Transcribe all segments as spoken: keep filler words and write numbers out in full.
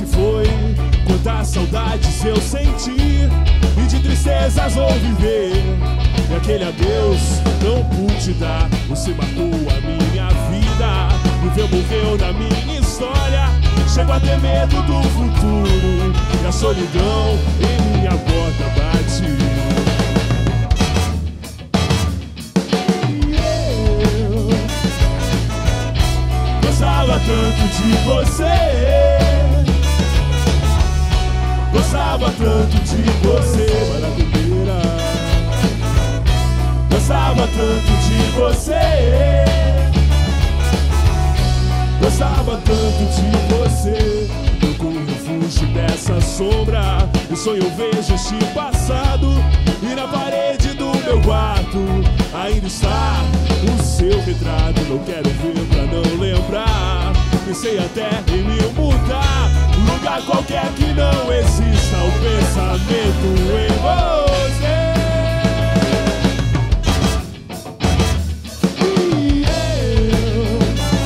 foi, quantas saudades eu senti, e de tristezas vou viver. E aquele adeus não pude dar, você marcou a minha vida, viveu, morreu na minha história. Chego a ter medo do futuro, e a solidão em minha porta bate. Gostava tanto de você, gostava tanto de você, maravilheira. Gostava tanto de você, gostava tanto de você. Eu com o refúgio dessa sombra, eu sonho, eu vejo este passado, e na parede do meu quarto ainda está o seu retrato. Não quero ver pra não lembrar, pensei até em me mudar, um lugar qualquer que não exista o pensamento em você. E eu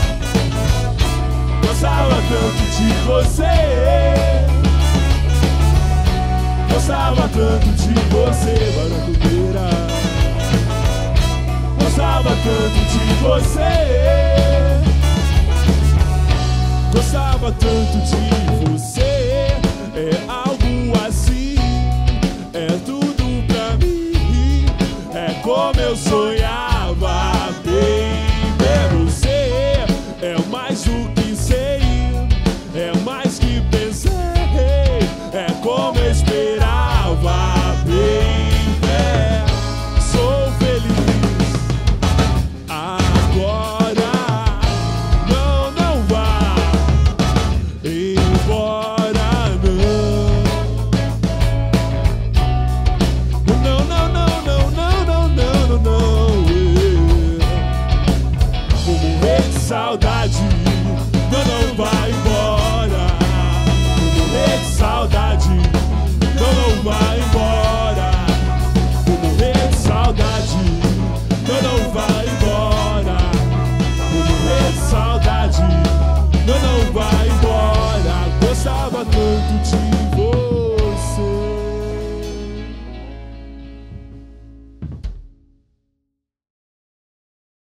gostava tanto de você, gostava tanto de você, maravilheira. Gostava tanto de você, gostava tanto de